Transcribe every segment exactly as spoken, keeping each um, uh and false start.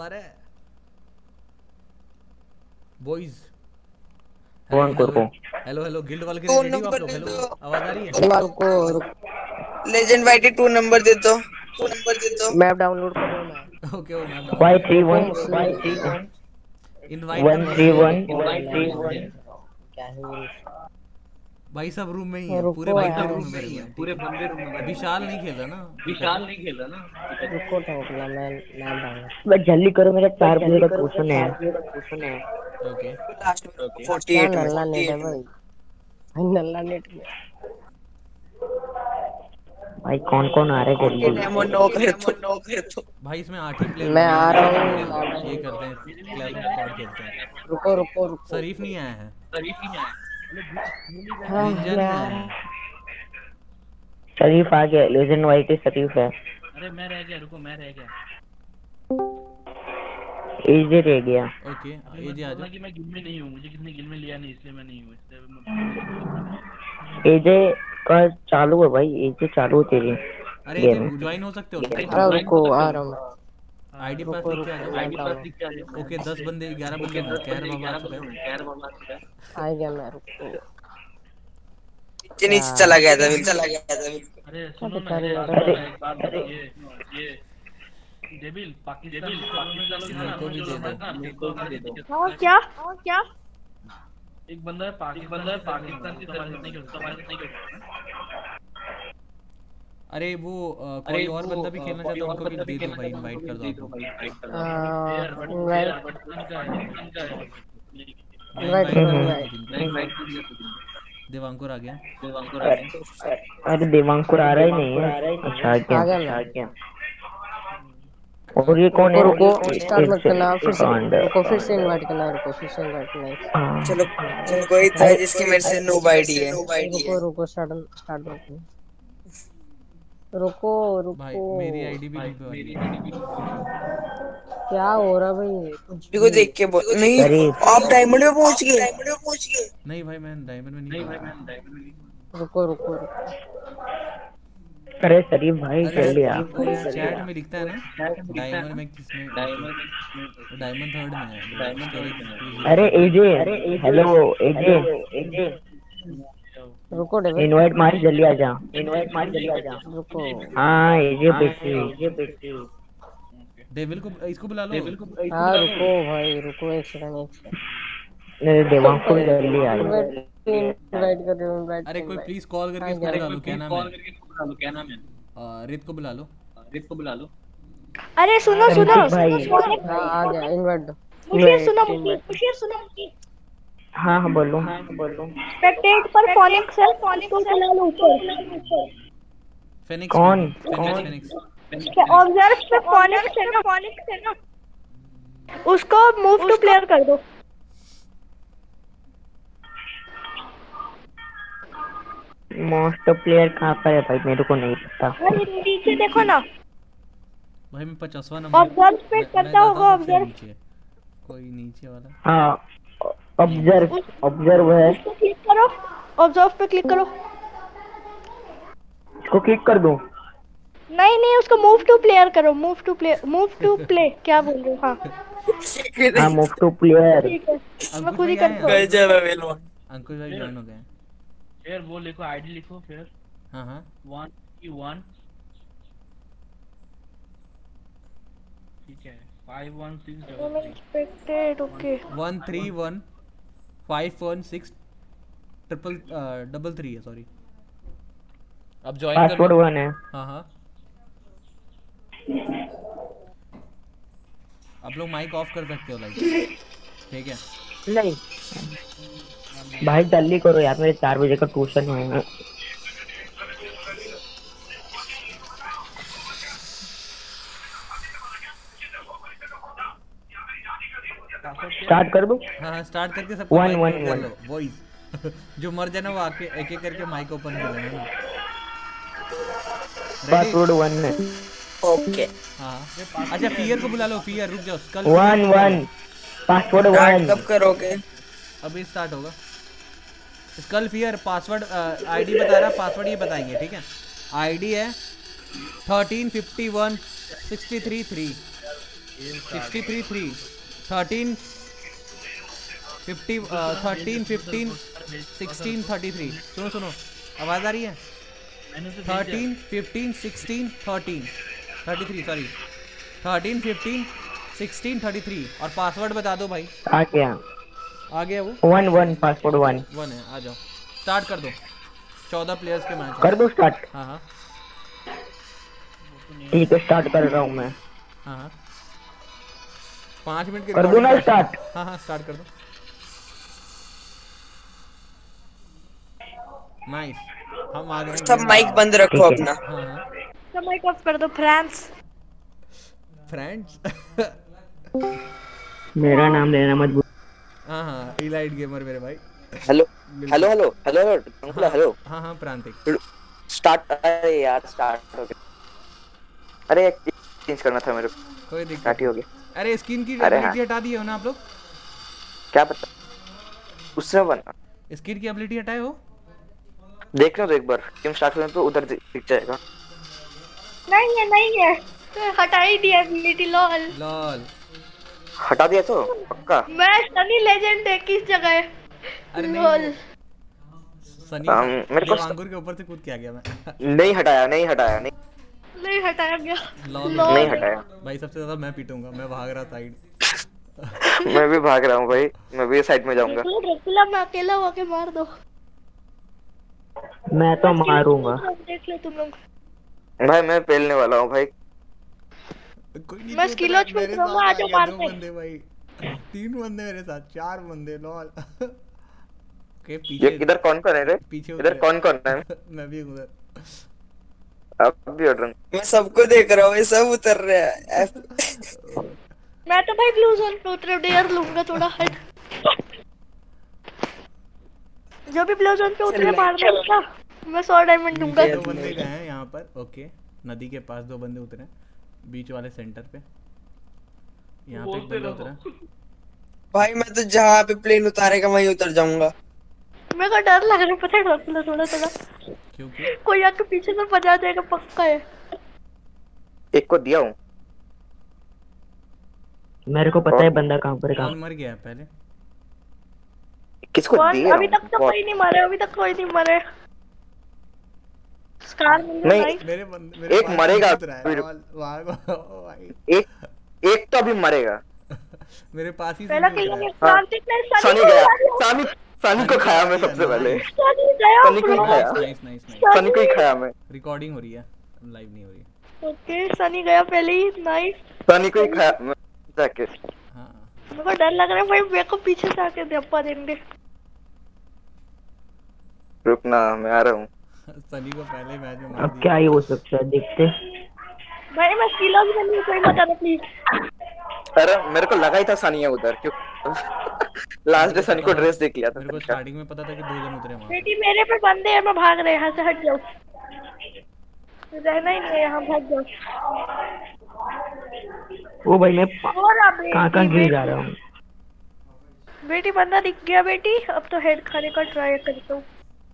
आ रहा है बॉयज। कौन को हेलो हेलो गिल्ड वाले के लिए रेडी हो आप लोग? हेलो आवाज आ रही है? रुको लेजेंड वाइटी टू नंबर दे दो, टू नंबर दे दो। मैप डाउनलोड कर रहा हूं मैं। ओके वो map download five three one five three one invite one three one one three one. क्या है भाई सब रूम में ही है, पूरे बंदे रूम में भरे हुए हैं, पूरे बंदे रूम में भरे। विशाल नहीं खेल रहा ना? विशाल नहीं खेल रहा ना? रुको ठोकना मैं मैप डाउनलोड। बस जल्दी करो मेरा चार बजे का ट्यूशन है। ट्यूशन है। ओके लास्ट में क्या अड़तालीस में नल्ला नेट है भाई? भाई नल्ला नेट में भाई कौन कौन आ रहे हैं जल्दी? डेमो नो करे तो नो करे तो भाई इसमें आठ ही प्लेयर मैं आ रहा हूँ। ये करते हैं क्लैश स्क्वाड खेलते हैं। रुको रुको रुको शरीफ नहीं आया है, शरीफ नहीं आया है, हाँ, निंजा नहीं मैं आया है। शरीफ आ गया, लेजेंड वाइट शरीफ है। अरे मैं रह गया, रुको मैं रह गया। एजे रह गया। ओके एजे आ जाओ। कि मैं गिल में नहीं हूँ, मुझे किसी ने गिल में लिया नहीं, इसलिए मैं नहीं हूँ। एजे का चालू है भाई, एजे चालू है तेरी। अरे एजे ज्वाइन हो सकते हो? अरे रुको आ रहा हूँ। आईडी पास लिख के आ जाओ, आईडी पास लिख के आ जाओ। ओके दस बंदे ग्यारह बंदे हैं, कैर बाबा आ चुका है, कैर बाबा आ चुका है। आ गया मैं। रुको नीचे नीचे चला गया था, चला गया था। अरे सुनो ना, अरे एक बात ये ये डेविल पाकिस्तान को भी दे दो, को भी दे दो। हाँ क्या हाँ क्या एक बंदा है पाकिस्तान, बंदा है पाकिस्तान की समाज नहीं कर समाज नहीं कर। अरे वो आ, कोई और बंदा भी खेलना चाहता है, उनको भी दे दो भाई, इनवाइट कर दो। इनवाइट देवांकुर आ गया, देवांकुर आ गया। अरे देवांकुर आ रहा ही नहीं है। अच्छा आ गया, आ गया। और ये कौन है? रुको स्टार्ट मत करना, फिर से रुको, फिर से इनवाइट करना, रुको फिर से इनवाइट करना। चलो चलो कोई था जिसकी मेरे से नो आईडी है। रुको रुको स्टार्ट स्टार्ट मत रुको रुको भाई मेरी आईडी भी मेरी आईडी भी क्या हो रहा भाई? कुछ को देख के बोल नहीं, आप डायमंड में पहुंच गए, डायमंड में पहुंच गए। नहीं भाई मैं डायमंड में नहीं, भाई मैं डायमंड में नहीं। रुको रुको अरे शरीफ भाई जल्दी आ। चैट में लिखता है ना डायमंड में, किसमें डायमंड डायमंड थर्ड में है, डायमंड। अरे एजे, हेलो एजे एजे रुको इनवाइट मार जल्दी आ जा, इनवाइट मार जल्दी आ जा। रुको हाँ एजे बेटी, एजे बेटी। डेविल को इसको बुला लो, डेविल को। हाँ रुको भाई रुको एक सेकंड एक सेकंड। नहीं देवांकुर जल्दी आ। इनवाइट कर रहे हो इनवाइट। अरे कोई प्लीज कॉल करके इसको बुला लो, क्या नाम है? कॉल करके इसको बुला लो, क्या नाम है? रित को बुला लो, रित को बुला लो। अरे सुनो सुनो हाँ आ गया इनवाइट दो। मुझे सुनो मुझे सुनो हाँ हाँ बोलो, हाँ बोलो। स्पेक्टेट पर फॉनिक्स है, फॉनिक्स को बुला लो ऊपर। फेनिक्स कौन कौन? फेनिक्स ऑब्जर्व पे फॉनिक्स है ना, फॉनिक्स है ना, उसको मूव टू प्लेयर कर दो। मोस्ट प्लेयर कहाँ पर है भाई? मेरे को नहीं पता। अरे नीचे देखो ना भाई, मैं पचासवां नंबर ऑब्जर्व पे करता होगा। ऑब्जर्व कोई नीचे वाला, हाँ ऑब्जर्व ऑब्जर्व है। उसको क्लिक करो, ऑब्जर्व पे क्लिक करो। इसको क्लिक कर दूं? नहीं नहीं उसको मूव टू प्लेयर करो, move to play move to play क्या बोल रहे हो? हाँ हाँ मूव टू प्लेयर। ठीक है मैं खुद ही करता हूँ। गजब है वेलो। अंकुश भाई ज्वाइन हो गए। फिर वो लिखो आईडी लिखो, फिर हाँ हाँ वन की वन ठीक है five one six double three expected okay one three one five one six triple double three है, सॉरी। अब ज्वाइन कर पासवर्ड वन है। हाँ हाँ आप लोग माइक ऑफ कर सकते हो लाइक, ठीक है? नहीं भाई जल्दी करो यार, मेरे चार बजे का ट्यूशन है। स्टार्ट कर दो। हाँ हाँ स्टार्ट करके सब वन वन वन वॉइस जो मर जाए ना वो आके एक एक करके माइक ओपन कर लेना। पासवर्ड वन है। ओके हाँ अच्छा फियर को बुला लो, फियर रुक जाओ। कल वन वन पासवर्ड वन कब करोगे? अभी स्टार्ट होगा। स्कल फियर पासवर्ड आईडी बता रहा, पासवर्ड ये बताएंगे, ठीक है? आईडी है thirteen fifty one sixty three three. Sixty three three thirteen fifty thirteen fifteen sixteen thirty three. सुनो सुनो आवाज़ आ रही है? Thirteen fifteen sixteen thirteen thirty three sorry thirteen fifteen sixteen thirty three. और पासवर्ड बता दो भाई। आ गया आ गया वो one one password one one है। आ जाओ स्टार्ट कर दो। चौदह प्लेयर्स के मैच कर दो स्टार्ट। हाँ हाँ ठीक है स्टार्ट कर रहा हूँ मैं। हाँ हाँ पाँच मिनट के कर दो ना स्टार्ट। हाँ हाँ स्टार्ट कर दो। नाइस हम आ गए। सब माइक बंद रखो अपना। हाँ हाँ सब माइक ऑफ कर दो फ्रेंड्स। फ्रेंड्स मेरा नाम लेना मत भूल। हाँ हाँ इलाइट गेमर मेरे भाई। Hello hello hello hello hello hello. हाँ हाँ प्रांतिक स्टार्ट। अरे यार स्टार्ट हो गया। अरे चेंज करना था मेरे को। कोई दिक्कत स्टार्ट ही हो गया। अरे स्किन की अरे एबिलिटी हाँ। हटा दी हो ना आप लोग? क्या पता उससे बना। स्किन की एबिलिटी हटाए हो? देख लो तो एक बार गेम स्टार्ट करें तो उधर दिख दिख जाएगा। नहीं है नहीं है तो हटा ही दिया एबिलिटी। लॉल लॉल हटा दिया तो पक्का। मैं सनी लेजेंड है किस जगह है? अरे नहीं लॉल वो सनी um, मेरे को देवांगुर के ऊपर से कूद के आ गया मैं। नहीं हटाया नहीं हटाया नहीं नहीं हटाया गया। लॉल नहीं हटाया। भाई सबसे ज्यादा मैं पीटूंगा। मैं भाग रहा साइड। मैं भी भाग रहा हूँ भाई। मैं भी साइड में जाऊंगा। ड्रैकुला में अकेला होके मार दो। मैं तो मारूंगा। देख लो तुम लोग। भाई मैं पेलने वाला हूँ भाई। कोई नहीं मैं तो स्किल उतना- लॉन्च में मेरे करूंगा, साथ आ आ जाओ गया दो मारते। बंदे भाई। तीन बंदे मेरे साथ चार बंदे लॉल। के ये पीछे इधर कौन कौन है रे? पीछे इधर उतरे। कौन कौन है? मैं भी उधर। अब भी उड़ रहा हूँ। मैं सबको देख रहा हूँ ये सब उतर रहे हैं। मैं तो भाई ब्लू जोन पे उतरे डेयर लूंगा थोड़ा हट। जो भी ब्लू जोन पे उतरे मार देगा। मैं सौ डायमंड दूंगा। दो बंदे गए हैं यहाँ पर। ओके नदी के पास दो बंदे उतरे हैं, बीच वाले सेंटर पे। यहाँ पे एक बंदा उतरा है। भाई मैं तो जहाँ पे प्लेन उतारेगा वहीं उतर जाऊंगा। मेरे को डर लग रहा है पता है ड्रैकुला थोड़ा थोड़ा। क्यों क्यों? कोई आके पीछे से बजा देगा पक्का है। एक को दिया हूँ। मेरे को पता है बंदा कहाँ पर है। कौन मर गया है पहले? किसको कौन? दिया? अभी तक तो कोई नहीं मरे। अभी तक कोई नहीं मरे। स्कार मिल गया नहीं। भाई। मेरे बंदे मेरे एक पास मरेगा। उतरा है। लॉल, भागो भाई। एक एक तो अभी मरेगा। मेरे पास ही पहला से किल उतरा है। क्रांतिक ने सनी सनी को गया। मार दिया। सनी सनी को खाया मैं सबसे पहले। सनी गया। सनी को ही खाया। Nice nice nice. सनी को ही खाया मैं। रिकॉर्डिंग हो रही है, लाइव नहीं हो रही है। ओके सनी गया पहले ही। नाइस। सनी को ही खाया मैं जाके। हाँ मेरे को डर लग रहा है भाई। मेरे को पीछे से आके धप्पा देंगे। रुकना मैं आ रहा हूँ। सनी को पहले मैच में मार अब दिया। क्या ही हो सकता है देखते। भाई मैं स्किल भी नहीं कोई मत आना प्लीज। अरे मेरे को लगा ही था सनी है उधर क्यों। लास्ट डे सनी को ड्रेस देख लिया था। मेरे को स्टार्टिंग में पता था कि दो जन उतरे वहां। बेटी मेरे पे बंदे हैं। मैं भाग रहा यहाँ से। हट जाओ। रहना ही नहीं है यहाँ। भाग जाओ। ओ भाई मैं और अब कहाँ कहाँ गिर जा रहा हूँ। बेटी बंदा दिख गया बेटी। अब तो हेड खाने का ट्राई करता हूँ।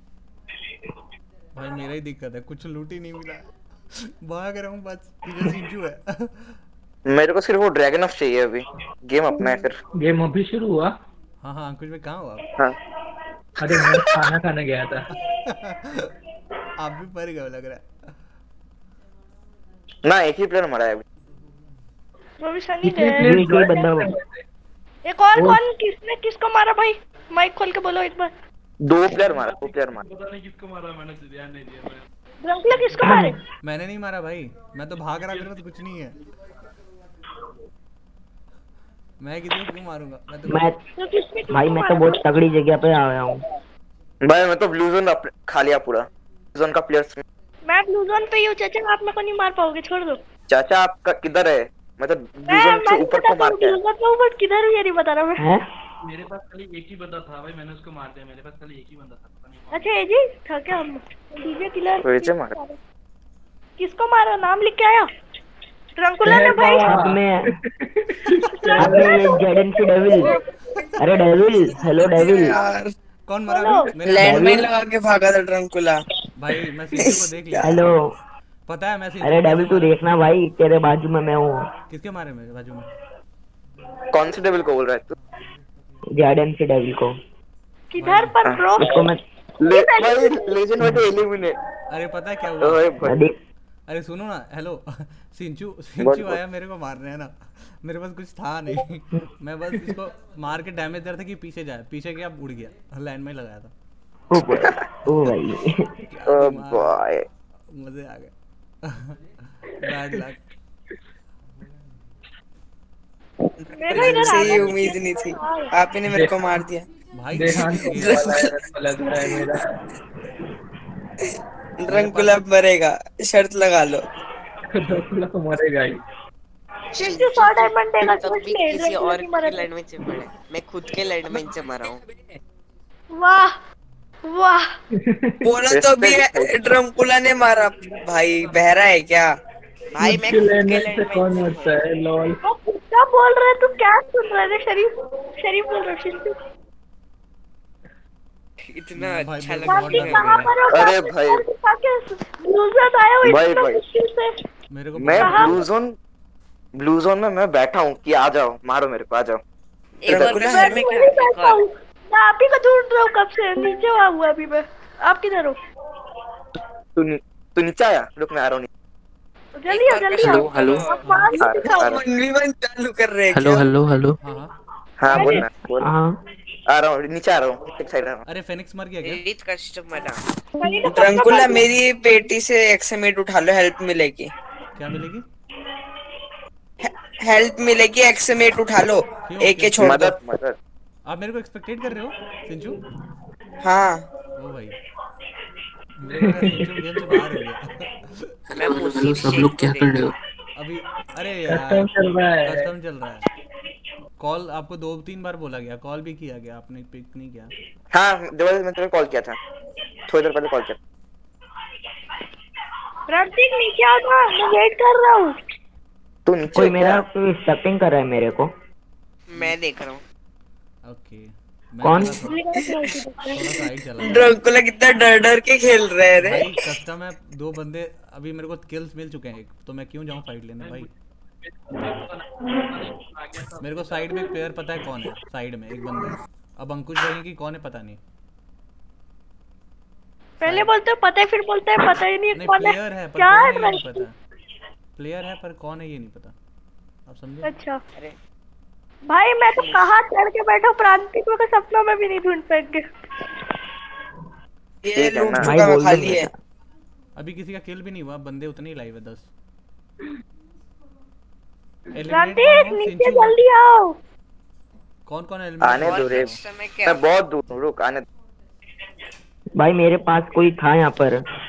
भाई मेरा ही दिक्कत है, कुछ लूट ही नहीं मिला। भाग रहा हूँ बस। पीछे सिंजू है। मेरे को सिर्फ वो ड्रैगन ऑफ चाहिए अभी। गेम अपना है फिर। गेम अभी शुरू हुआ। हाँ हाँ अंकुश में कहाँ हो आप? हाँ अरे मैं खाना खाने गया था। आप भी मर गए लग रहा है। ना एक ही प्लेयर मरा है अभी। वो भी सनी कितने गया। प्लेयर ये कोई बंदा हो। एक और कौन? किसने किसको मारा भाई? माइक खोल के बोलो एक बार। दो प्लेयर मारा। दो प्लेयर मारा। पता नहीं किसको मारा, मैंने तो ध्यान नहीं दिया। मैं ड्रैकुला किसको मारे? मैंने नहीं मारा भाई, मैं तो भाग रहा। मेरे पास कुछ नहीं है। मैं किसी को क्यों मारूंगा? मैं तो मैं तो किसने किसको भाई मैं तो मारा? बहुत तगड़ी जगह पे आया हूँ। भाई मैं तो ब्लू जोन अप- खा लिया पूरा। ब्लू जोन का प्लेयर्स। मैं ब्लू जोन पे ही हूँ चाचा। आप मेरे को नहीं मार पाओगे। छोड़ दो। चाचा आपका किधर है? मैं तो ब्लू मैं जोन से मैं ऊपर पता को मार तो के ब्लू जोन पे हूँ बट किधर हूँ ये नहीं बता रहा मैं। हैं? मेरे पास खाली एक ही बंदा था भाई, मैंने उसको मार दिया। मेरे पास खाली एक ही बंदा था, पता नहीं कौन। अच्छा ये जी था क्या? हम डीजे किलर वैसे मारा। किसको मारा? नाम लिख के आया। ड्रैकुला ने भाई। अब मैं अब मैं ये जेडन की डेविल। अरे डेविल हेलो डेविल। यार कौन मरा बोलो। अभी? मेरे लैंडमाइन लगा के भागा था ड्रैकुला। भाई मैं सिंजू को देख लिया। हेलो पता है मैं सिंचू अरे डेविल तू देखना भाई, तेरे बाजू में मैं हूँ। किसके मारे मेरे बाजू में? कौन से डेविल को बोल रहा है तू? जॉर्डन से डेविल को। किधर पर ब्रो? उसको मैं ले भाई लेजेंड वाले एलिमिनेट। अरे पता है क्या हुआ? ओए भाई अरे सुनो ना, हेलो सिंचू सिंचू आया मेरे को मारने, है ना, मेरे पास कुछ था नहीं मैं बस इसको मार के डैमेज दे रहा था कि पीछे जाए, पीछे गया उड़ गया, लैंड में लगाया था। ओ भाई ओ भाई ओ भाई मजे आ गए बैड लक। मेरा इधर से आ ये उम्मीद नहीं थी, आप ही ने मेरे को मार दिया भाई देहान लग रहा है मेरा। ड्रंकुला मरेगा, शर्त लगा लो। ड्रंकुला तो मरेगा ही। सिंचू सौ डायमंड देगा तब तो भी इसलिए किसी और नहीं मरा। के लैंडमाइन से पड़े, मैं खुद के लैंडमाइन से मरा हूँ। वाह वाह बोला तो भी ड्रंकुला ने मारा। भाई बहरा है क्या? भाई मैं खुद के खुद के लैंडमाइन से लैंडमाइन कौन मरता है लॉल। वो क्या बोल रहे तू? क्या सुन रहे थे? शरीफ शरीफ बोल रहा सिंचू। इतना भाई, अच्छा बहुत लगा। बाकी बहुत कहाँ पर हो? अरे भाई। लूजर आए हो भाई, इतना भाई। मुश्किल से। मेरे को मैं कहाँ? ब्लू जोन ब्लू जोन में मैं बैठा हूँ कि आ जाओ मारो मेरे को, आ जाओ। एक और ड्रंकुला घर में मैं क्या वहीं एक बैठा और हूँ। मैं आप ही को ढूंढ रहा हूँ कब से, नीचे हुआ हुआ अभी मैं। आप किधर हो? तू नी- तू नीचे आया, रुक मैं आ रहा हूँ। जल्दी आओ जल्दी आओ। हेलो आप मार ही दिखाओ। वन वी वन चालू कर रहे हैं हेलो क्या? हेलो हेलो हाँ हाँ। हाँ बोल ना बोल। हाँ आ रहा हूँ, नीचे आ रहा हूँ, एक साइड आ रहा हूँ। अरे फेनिक्स मर गया क्या? रीच कस्टमर ड्रंकुला मेरी पेटी से एक्समेट उठा लो, हेल्प मिलेगी। क्या मिलेगी? हेल्प मिलेगी, एक्समेट उठा लो। एक के छोड़ दो। मदद मदद। आप मेरे को एक्सपेक्टेड कर रहे हो सिंचू? हाँ ओ भाई मेरे को लगा सिंचू गेम से बाहर हो गया मैं हेलो सब लोग क्या कर रहे हो? अभी। अरे यार कस्टम चल रहा है। कस्टम चल रहा है। कॉल आपको दो तीन बार बोला गया, कॉल भी किया गया, आपने पिक नहीं किया। हाँ जब मैं तेरे को कॉल किया था, थोड़ी देर पहले कॉल किया। प्रतीक नीचे आओ ना, मैं वेट कर रहा हूँ। तू नीचे कोई क्या? मेरा कोई स्टपिंग कर रहा है मेरे को। मैं देख रहा हूँ। ओके मैं कौन? थोड़ा सा- थोड़ा साइड चला गया। ड्रंकुला कितना डर डर के खेल रहे हैं रे। भाई कस्टम है, दो बंदे अभी मेरे को किल्स मिल चुके हैं, एक तो मैं क्यों जाऊं फाइट लेने भाई। मेरे को साइड में एक प्लेयर पता है कौन है, साइड में एक बंदा है। अब अंकुश भाई की कौन है पता नहीं। पहले बोलते हो पता है, फिर बोलते हैं पता ही नहीं नहीं कौन है। प्लेयर है पर क्या कौन है है ये भाई? नहीं पता। प्लेयर है पर कौन है ये नहीं पता, आप समझे? अच्छा अरे भाई मैं तो कहाँ चढ़ के बैठा हूँ, प्रांतिक को सपनों में भी नहीं ढूंढ पाएंगे। ये ठीक है लूट ना। भाई चुका, मैं बोल खाली दो है। अभी किसी का किल भी नहीं हुआ, बंदे उतने ही लाइव है दस। प्रांतिक नीचे जल्दी आओ। कौन कौन है आने दो रे, कस्टम में क्या मैं बहुत दूर हूँ, रुक आने दो। भाई मेरे पास कोई था यहाँ पर।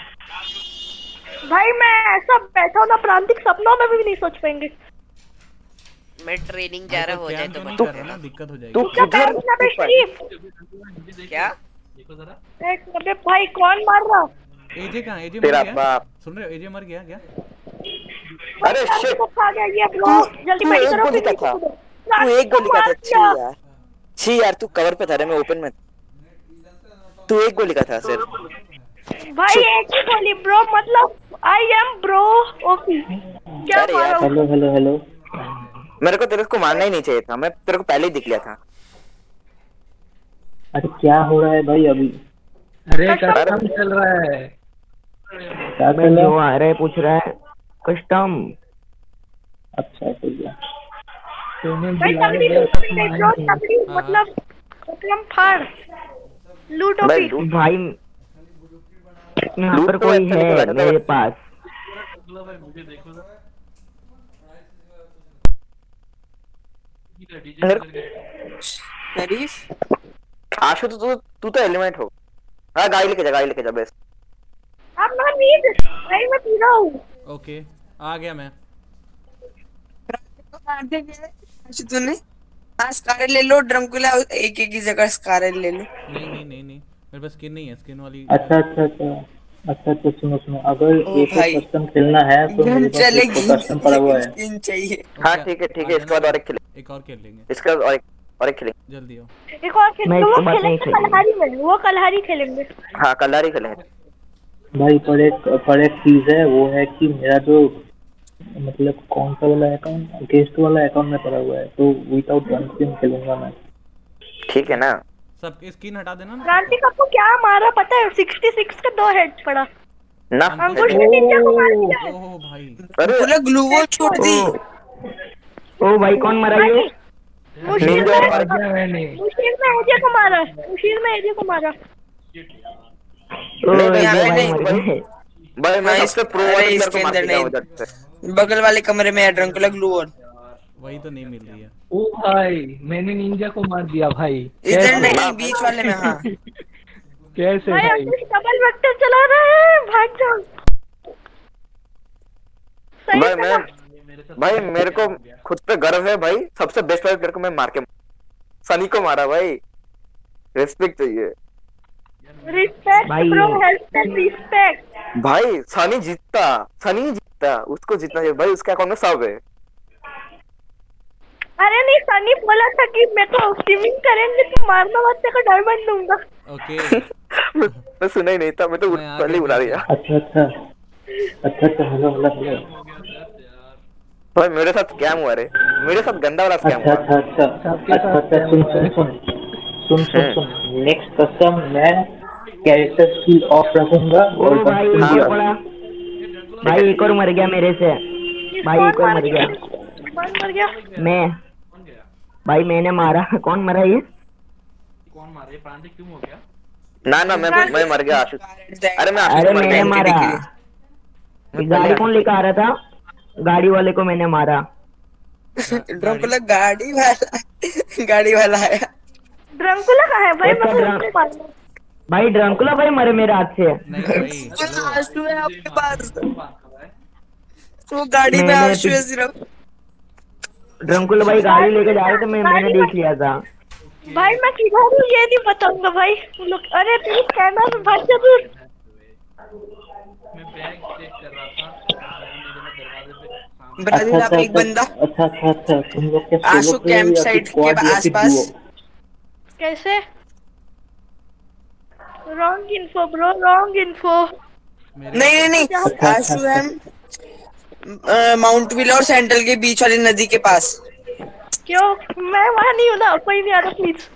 भाई मैं ऐसा बैठा हूँ ना, प्रांतिक सपनों में भी नहीं सोच पाएंगे। मैं ट्रेनिंग जा रहा हो जाए तो नहीं बता कर रहा ना, दिक्कत हो तू जाएगी। क्या किधर? पैर पे शरीफ? क्या देखो जरा। एक अबे भाई कौन मार रहा? एजे कहाँ? एजे मर तेरा गया? बाप। सुन रहे हो एजे मर गया क्या? अरे shit! तो खा गया ये ब्रो। जल्दी तू फाइट एक करो गोली फिर का नीचे था। कूदो। तू एक गोली का था। मार छी दिया। यार, छी यार, तू कवर पे था रे, मैं ओपन में। तू एक गोली का था सिर्फ। भाई एक ही गोली ब्रो, मतलब आई एम ब्रो ओपी। क्या अरे मारा? यार। Hello hello hello. मेरे को तेरे को मारना ही नहीं चाहिए था, मैं तेरे को पहले ही दिख लिया था। अरे क्या हो रहा है भाई अभी? अरे कस्टम चल रहा है। क्या मैं जो आ रहा है पूछ रहा है कस्टम। अच्छा ठीक है। तूने भाई बुलाया तगड़ी गया लूट था, मिल गई तुम ब्रो, आए नहीं। तगड़ी मतलब एकदम फाड़ लूट भाई ओपी। लूट भाई यहाँ लूट पर तो कोई अच्छा नहीं है लगा था, मेरे बस- पास। भाई मुझे देखो जरा। ठीक है डीजे मेरे- करके। शरीफ आशु तो तू तू तो एलिमेंट हो। हाँ गाड़ी लेके जा, गाड़ी लेके जा बस। अब मैं नींद भाई मैं पी रहा हूँ। ओके आ गया मैं। तूने हाँ स्कारलेट ले लो, ड्रंकुला एक एक की जगह स्कारलेट ले लो। नहीं नहीं नहीं नहीं मेरे पास स्किन नहीं है, स्किन वाली। अच्छा अच्छा अच्छा अच्छा अच्छा सुनो सुनो, अगर ओ एक भाई। कस्टम खेलना है तो मेरे पास एक चलेगी, कस्टम पड़ा हुआ है। स्किन चाहिए। हाँ ठीक है ठीक है, इसके बाद और एक खेलेंगे, एक और खेल लेंगे, इसके बाद और एक और एक खेलेंगे। जल्दी आओ। एक और खेल मैं वो इसके बाद नहीं खेलेंगे खेलूंगा। कलहारी में, वो कलहारी खेलेंगे। हाँ कल ही खेलेंगे। भाई पर एक पर एक चीज है, वो है कि मेरा जो मतलब कौन सा वाला अकाउंट, गेस्ट वाला अकाउंट में पड़ा हुआ है, तो विदाउट गन स्किन खेलूंगा मैं। ठीक है ना, सब स्किन हटा देना ना। क्रांति को क्या मारा पता है? छियासठ का दो हेड पड़ा ना। अंकुश ने निंजा को मार दिया। ओह भाई, अरे पूरा ग्लूवॉल छोड़ दी। ओ भाई कौन मरा ये? मुशीर मार में दिया मैंने। मुशीर में एजे को मारा, मुशीर में एजे को मारा। ओ नहीं, ये यहाँ पे भाई नहीं। मर गए। भाई मैं हाँ, सबसे प्रो अरे वाले इसके प्लेयर को मार अंदर के गया नहीं। उधर से। बगल वाले कमरे में है ड्रंकुला ग्लूवॉल। वही तो नहीं मिल रही है। ओ भाई मैंने निंजा को मार दिया भाई। इधर कैसे? नहीं, बीच वाले में। हाँ कैसे भाई भाई? अंकुश डबल वेक्टर चला रहा है, भाग जाओ। सही भाई से मैं ना। भाई मेरे को खुद पे गर्व है भाई, सबसे बेस्ट वाले प्लेयर को मैं मार के सनी को मारा भाई। रिस्पेक्ट चाहिए रिस्पेक्ट भाई। Bro, help and respect. भाई। सनी जीतता, सनी जीतता, उसको जीतना चाहिए भाई, उसके अकाउंट में सब है। अरे नहीं, सनी बोला था कि मैं तो स्ट्रीमिंग करेंगे तो मारना मत, तेरे को डायमंड दूंगा। ओके मैं सुना ही नहीं था, मैं तो मैं आ पहले ही गया बुला फिर दिया। अच्छा अच्छा अच्छा अच्छा हेलो हेलो हेलो। भाई मेरे साथ स्कैम हुआ रे, मेरे साथ गंदा वाला स्कैम अच्छा हुआ। अच्छा अच्छा अच्छा अच्छा सुन सुन सुन सुन सुन सुन नेक्स्ट कस्टम मैं कैरेक्टर स्किल ऑफ रखूंगा ओ और भाई gun एक skin और भी पड़ा। भाई एक और मर गया मेरे से। भाई कौन एक और मार मर गया। कौन मर गया? मैं भाई मैंने मारा। कौन मरा ये? कौन मारे? प्रांतिक क्यों हो गया? ना ना मैं मैं मर गया आशु। अरे मैं आशु अरे को मर मैंने गया। मारा। मैं ये गाड़ी पहले कौन लेकर आ रहा था? गाड़ी वाले को मैंने मारा। ड्रंकुला गाड़ी वाला गाड़ी वाला आया। ड्रंकुला कहाँ है भाई? उसका मैं ड्रंक- उसको मारना। भाई ड्रंकुला भाई मरे मेरे हाथ से। नहीं भाई, आशु है आपके पास, वो गाड़ी में मैंने आशु है सिर्फ। ड्रंकुला भाई गाड़ी लेके जा रहे थे, मैं मैंने देख लिया था। भाई मैं किधर हूँ ये नहीं बताऊंगा भाई। तुम लोग अरे तुम कहना तो भाग जा दूर। मैं बैग चेक कर रहा था, दरवाजे पे सामने। ब्राजील अच्छा आप अच्छा एक बंदा अच्छा अच्छा अच्छा तुम लोग क्या आशु solo player कैंप या साइट फिर squad के या फिर आसपास। duo? कैसे? Wrong info bro, wrong info. मेरे नहीं नहीं नहीं, अच्छा, आशु अच्छा। है माउंट विल और सेंट्रल के बीच वाली नदी के पास। क्यों? मैं वहाँ नहीं हूँ ना, कोई नहीं आ रहा प्लीज।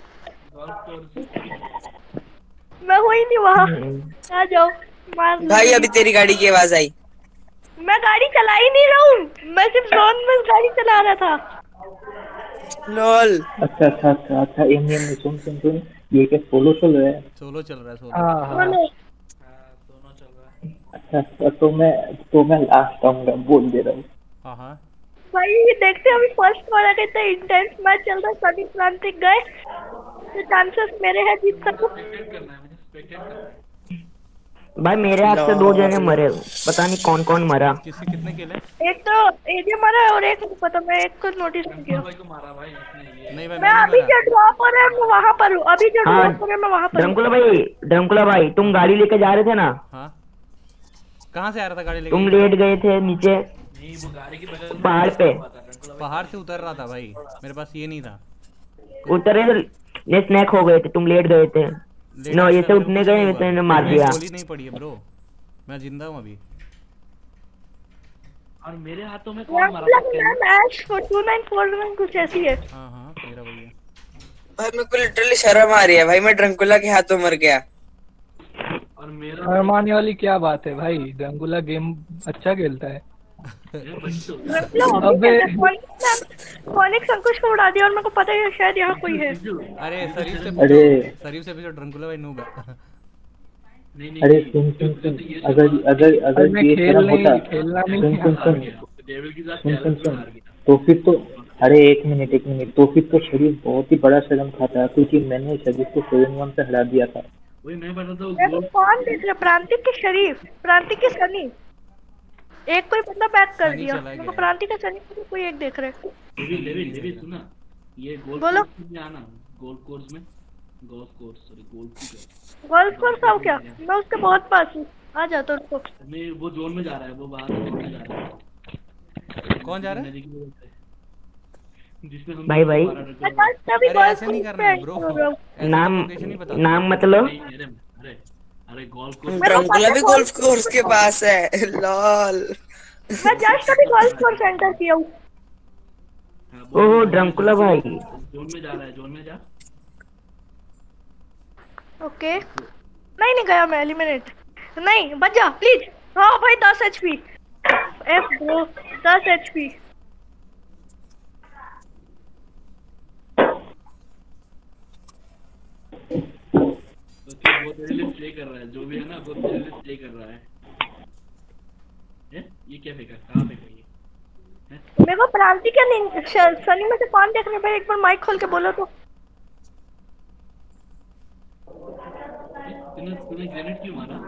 मैं हुई नहीं वहाँ, आ जाओ मार। भाई अभी तेरी गाड़ी की आवाज आई। मैं गाड़ी चला ही नहीं रहा हूँ, मैं सिर्फ जोन में गाड़ी चला रहा था। लोल अच्छा अच्छा अच्छा अच्छा एम एम सुन सुन सुन ये क्या सोलो चल रहा है? सोलो चल रहा है, सोलो। हाँ हाँ बोलो। दोनों चल रहा है। अच्छा अच्छा तो मैं तो मैं लास्ट आऊंगा, बोल दे रहा हूँ। हाँ हाँ भाई ये देखते हैं, अभी फर्स्ट वाला कहते हैं इंटेंस मैच चल रहा है, सभी प्रांतिक गए तो चांसेस मेरे हैं जीत सकूं। स्पेक्टेट करना है, मुझे स्पेक्टेट करना है। भाई मेरे हाथ से दो जने मरे, पता नहीं कौन कौन मरा। किसके कितने किल है? एक तो एजे मरा है और एक को पता, मैं एक को नोटिस नहीं किया। भाई को मारा भाई इसने ये। नहीं भाई, मैं मैं अभी नहीं जो ड्रॉप हो रहा है मैं वहाँ पर हूँ, अभी जो हाँ, ड्रॉप हो रहा है मैं वहाँ पर हूँ। ड्रंकुला भाई ड्रंकुला भाई तुम गाड़ी लेके जा रहे थे ना? हाँ, कहाँ से आ रहा था गाड़ी तुम लेके? लेट गए थे नीचे नहीं वो गाड़ी की बगल में पहाड़ पे। पहाड़ से उतर रहा था भाई, मेरे पास ये नहीं था। उतरे ने स्नैक हो गए थे, तुम लेट गए थे। लेट नो नहीं ये था, से मेरे उठने को गए कुछ तो नहीं इन्हें हुआ। मार मेरी दिया। गोली नहीं पड़ी है ब्रो, मैं जिंदा हूँ अभी। और मेरे हाथों में कौन मारा था? Ma'am ash two nine four one कुछ ऐसी है। हाँ हाँ मेरा वही है। भाई मेरे को लिटरली शर्म आ रही है भाई, मैं ड्रंकुला के हाथों मर गया। और मेरा शर्माने वाली क्या बात है भाई? ड्रंकुला गेम अच्छा खेलता है। अबे फोनिक्स अंकुश को उड़ा दिया और मेरे को पता है शायद यहाँ कोई है। अरे शरीफ से अरे पूछो, शरीफ से पूछो, ड्रंकुला भाई नूब है। नहीं नहीं अरे सुन सुन सुन अगर अगर अरे अगर मैं ये खेल तरह नहीं होता खेलना नहीं सुन सुन सुन डेविल के साथ सुन सुन चैलेंज सुन मार गया। तो फिर तो अरे एक मिनट एक मिनट तो फिर तो शरीफ बहुत ही बड़ा शर्म खाता है, क्योंकि मैंने शरीफ को सेवन वन से हरा दिया था। वही मैं बता था मैं तो कौन देख रहा? प्रांतिक के शरीफ, प्रांतिक के सनी, एक कोई बंदा बैक कर सनी दिया। चला मेरे गया। को प्रांतिक का सनी को कोई एक देख रहा है। डेविल डेविल डेविल सुना, ये गोल्फ बोलो। कोर्स में आना, गोल्फ कोर्स में गोल्फ कोर्स सॉरी गोल्फ की गोल्फ कोर्स आओ क्या? मैं उसके बहुत पास हूँ, आ जाता हूँ उसको। मैं वो जोन में जा रहा है, वो बाहर से निकल जा रहा है। कौन जा रहा है? नदी की वजह से। जिसमें हम भाई, भाई। बारह रुपए- मैं बस अभी अरे गोल्फ ऐसे नहीं कोर्स करना पे है आई ब्रो, हूँ। ऐसे नाम लोकेशन नहीं बता। नाम मतलब नहीं, अरे अरे अरे गोल्फ ड्रंकुला भी गोल्फ कोर्स के पास है। लॉल मैं जस्ट अभी गोल्फ कोर्स एंटर किया हूँ। ओह ड्रंकुला भाई जोन में जा रहा है, जोन में जा। ओके नहीं नहीं गया मैं एलिमिनेट नहीं बच जा प्लीज। हाँ भाई दस एचपी एफ ब्रो दस एचपी। तो वो तेरे लिए प्ले कर रहा है, जो भी है ना वो तेरे लिए प्ले कर रहा है। ये ये क्या फेंका, कहाँ फेंका ये? मेरे को प्रांति क्या नहीं सनी में से कौन देख रहे हैं भाई? एक बार माइक खोल के बोलो तो। तूने तूने ग्रेनेड क्यों मारा?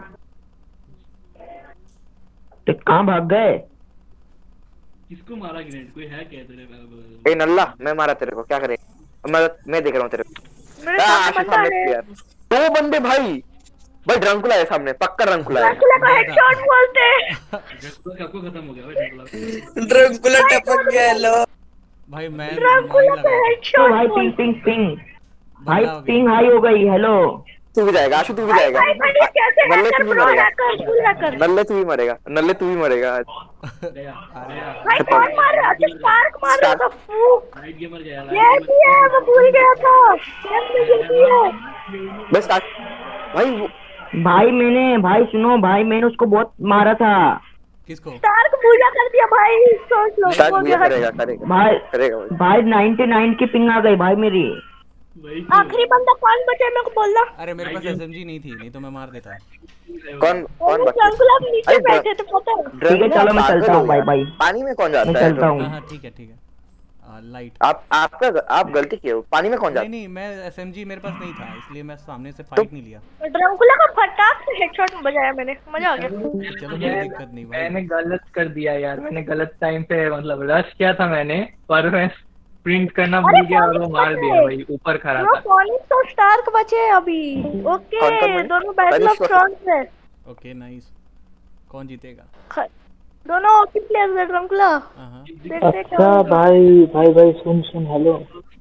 तो कहाँ भाग गए? किसको मारा ग्रेनेड? कोई है क्या तेरे पास? ए नल्ला मैं मारा तेरे को, क्या करे? मैं मैं देख रहा हूँ तेरे को। मेरे सामने बंदा है। दो बंदे भाई भाई ड्रंकुला है सामने, पक्का ड्रंकुला है। ड्रंकुला को हेडशॉट बोलते हैं। सबको खत्म हो गया भाई ड्रंकुला। ड्रंकुला टपक गया। लो भाई मैं ड्रंकुला को हेडशॉट भाई पिंग पिंग पिंग भाई पिंग हाई हो गई। हेलो तू भी जाएगा, आशु तू भी जाएगा। नल्ले तू भी मरेगा, नल्ले तू भी मरेगा, नल्ले तू भी मरेगा। भाई कौन मार रहा है? स्पार्क मार रहा था। फूक नाइट गेमर गया। ये भी है, मैं भूल गया था। ये भी है। बस भाई वो भाई मैंने भाई सुनो भाई मैंने उसको बहुत मारा था। किसको? स्टार्क पूजा कर दिया भाई। सोच लो स्टार्क पूजा करेगा करेगा भाई करेगा भाई निन्यानवे की पिंग आ गई भाई मेरी। आखिरी बंदा कौन बचा मेरे को बोलना। अरे मेरे पास एसएमजी नहीं थी, नहीं तो मैं मार देता। कौन कौन बचा? ड्रंकुला भी नीचे बैठे थे पता है। ठीक है चलो मैं चलता हूँ भाई भाई। पानी में कौन जाता मैं है? चलता हूँ। हाँ ठीक है ठीक है। लाइट आप आपका आप गलती किए हो। पानी में कौन जाता? नहीं नहीं मैं एसएमजी मेरे पास नहीं था, इसलिए मैं सामने से फाइट नहीं लिया। ड्रंकुला का फटाक से हेडशॉट बजाया मैंने, मजा आ गया। चलो कोई दिक्कत नहीं भाई। मैंने गलत कर दिया यार, मैंने गलत टाइम पे मतलब रश किया था मैंने, पर मैं प्रिंट करना भूल गया और वो मार दिया भाई। ऊपर खड़ा था। फोनिक्स तो स्टार्क बचे अभी। ओके दोनों बैटल ऑफ थ्रोन्स है। Okay nice. कौन जीतेगा? दोनों ओके प्लेयर्स है ड्रंकुला। अच्छा भाई भाई भाई सुन सुन हेलो।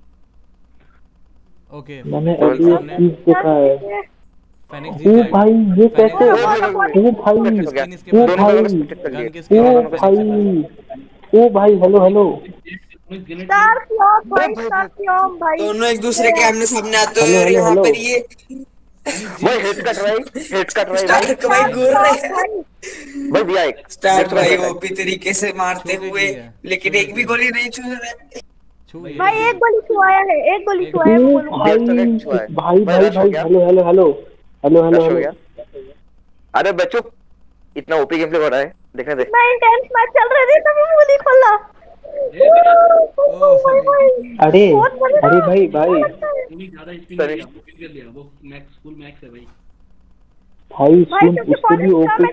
ओके मैंने अभी एक चीज देखा है। फेनिक्स ओ जीत भाई ये कैसे? ओ भाई ओ भाई ओ भाई ओ भाई हेलो हेलो। स्टार्क यॉम भाई, स्टार्क यॉम भाई। दोनों एक दूसरे के आमने सामने आते हैं और यहाँ पर ये भाई हेड कट रहा है, हेड कट रहा है स्टार्क भाई घूर रहे हैं भाई। दिया एक स्टार्क भाई ओपी तरीके से मारते हुए, लेकिन एक भी गोली नहीं छू रहे भाई। एक गोली छुआया है, एक गोली छुआया है। भाई भाई भाई hello hello hello hello hello hello. अरे बच्चों इतना ओपी गेम प्ले हो रहा है, देखने दे। मैं इंटेंस मैच चल रहे थे तभी मुंह नहीं खोला। अरे अरे भाई भाई ज्यादा स्पिन कर लिया, वो मैक्स फुल मैक्स है भाई। भाई सुन उसको भी ओपी।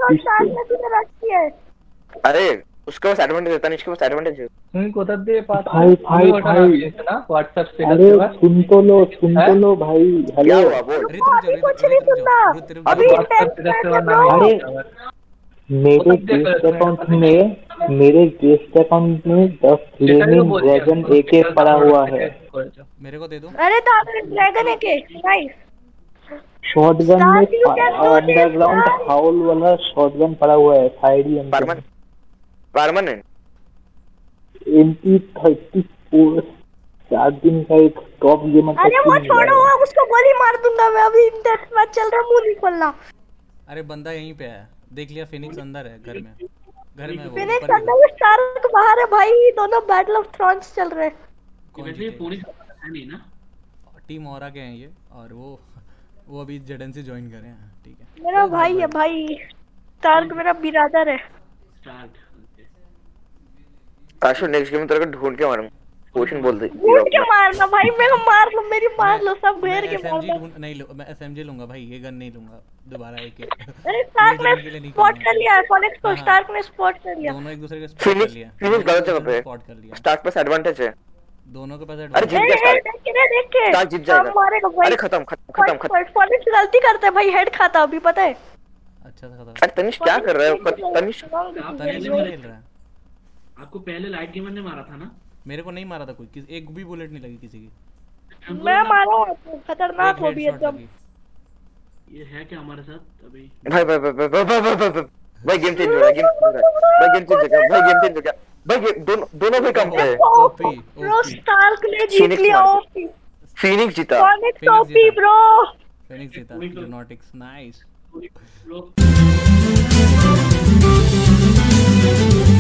अरे उसके पास एडवांटेज है, तनिष्क के पास एडवांटेज है। सुन को तब दे पास भाई भाई भाई व्हाट्सएप से। अरे सुन तो लो सुन तो लो भाई। हेलो कुछ नहीं सुनना अभी। अरे मेरे गेस्ट अकाउंट में मेरे गेस्ट अकाउंट में द फ्लेमिंग ड्रैगन एके पड़ा हुआ है। मेरे को दे दो। अरे तो ड्रैगन एके नाइस। शॉटगन में अंडरग्राउंड हाउल वाला शॉटगन पड़ा हुआ है। Fiery permanent permanent MP thirty four चार दिन का एक टॉप गेमर। अरे वो छोड़ो, उसको गोली मार दूंगा मैं। अभी इंटेंस मैच चल रहा है, मुंह नहीं खोलना। अरे बंदा यहीं पे है, देख लिया। फिनिक्स अंदर है घर में, घर में। फिनिक्स अंदर है, स्टार्क बाहर है भाई। दोनों बैटल ऑफ थ्रोन्स चल रहे हैं। वैसे फोनिक्स है नहीं ना, टीम और आगे हैं ये, और वो वो अभी जेडन से ज्वाइन करे हैं। ठीक है मेरा भाई है भाई। स्टार्क मेरा बिरादर है। स्टार्ट काशु नेक्स्ट गेम तेरे को ढूंढ के मारूंगा। पोजीशन बोल दे, ढूंढ के मारना भाई। मैं मार लो, मेरी मार लो, सब घेर के मारना। नहीं लो, मैं एसएमजी लूंगा भाई, ये गन नहीं लूंगा दोबारा। एक अरे स्टार्क ने स्पॉट कर लिया है फोनिक्स को। स्टार्क ने स्पॉट कर लिया। दोनों एक दूसरे को स्पॉट कर लिया। फिनिक्स गलत जगह पे स्पॉट कर लिया। स्टार्क पास एडवांटेज है, दोनों के पास अरे एडवांटेज। जीत गया स्टार्क। देख के देख के स्टार्क जीत जाएगा। मारेगा भाई। अरे खत्म खत्म खत्म खत्म। फोनिक्स गलती करता है भाई, हेड खाता अभी पता है। अच्छा था खत्म। अरे तनिष्क क्या कर रहा है? तनिष्क तनिष्क खेल रहा है। आपको पहले लाइट गेमर ने मारा था ना? मेरे को नहीं मारा था कोई, किसी एक भी बुलेट नहीं लगी किसी की। मैं मारा हूं, खतरनाक हो भी एकदम। ये है क्या हमारे साथ अभी? भाई भाई भाई भाई भाई भाई भाई भाई भाई गेम चेंज हो रहा है, गेम चेंज हो रहा है भाई, गेम चेंज हो गया भाई, गेम चेंज हो गया भाई, ये दोनों दोनों भी कम पे है। ओपी ब्रो स्टार्क ने जीत लिया। ओपी फीनिक्स जीता, फोनिक्स ओपी ब्रो, फेनिक्स जीता, लूनाटिक्स नाइस। लोग